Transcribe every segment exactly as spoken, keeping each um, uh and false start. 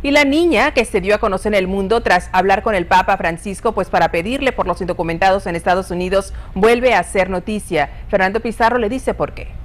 Y la niña que se dio a conocer en el mundo tras hablar con el Papa Francisco, pues para pedirle por los indocumentados en Estados Unidos, vuelve a ser noticia. Fernando Pizarro le dice por qué.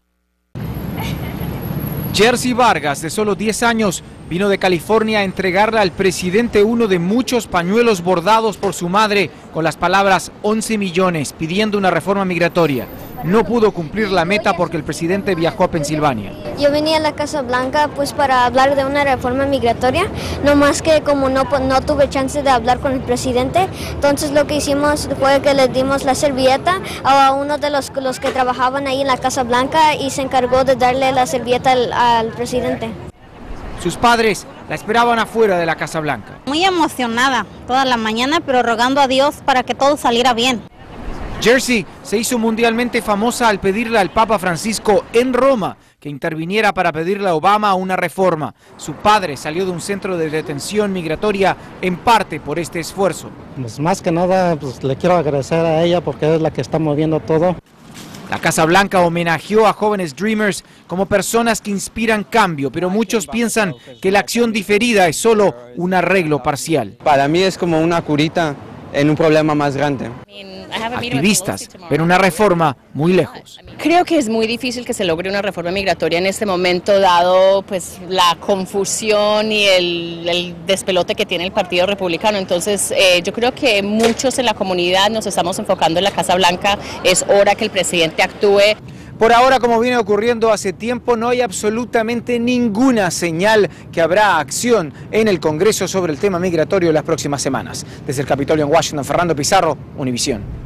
Jersey Vargas, de solo diez años, vino de California a entregarle al presidente uno de muchos pañuelos bordados por su madre con las palabras once millones, pidiendo una reforma migratoria. No pudo cumplir la meta porque el presidente viajó a Pensilvania. Yo venía a la Casa Blanca pues para hablar de una reforma migratoria, no más que como no, no tuve chance de hablar con el presidente, entonces lo que hicimos fue que le dimos la servilleta a uno de los, los que trabajaban ahí en la Casa Blanca y se encargó de darle la servilleta al, al presidente. Sus padres la esperaban afuera de la Casa Blanca. Muy emocionada toda la mañana, pero rogando a Dios para que todo saliera bien. Jersey se hizo mundialmente famosa al pedirle al Papa Francisco en Roma que interviniera para pedirle a Obama una reforma. Su padre salió de un centro de detención migratoria en parte por este esfuerzo. Pues más que nada pues, le quiero agradecer a ella porque es la que está moviendo todo. La Casa Blanca homenajeó a jóvenes Dreamers como personas que inspiran cambio, pero muchos piensan que la acción diferida es solo un arreglo parcial. Para mí es como una curita en un problema más grande. Activistas ven una reforma muy lejos. Creo que es muy difícil que se logre una reforma migratoria en este momento, dado pues la confusión y el, el despelote que tiene el Partido Republicano. Entonces eh, yo creo que muchos en la comunidad nos estamos enfocando en la Casa Blanca. Es hora que el presidente actúe. Por ahora, como viene ocurriendo hace tiempo, no hay absolutamente ninguna señal que habrá acción en el Congreso sobre el tema migratorio en las próximas semanas. Desde el Capitolio en Washington, Fernando Pizarro, Univisión.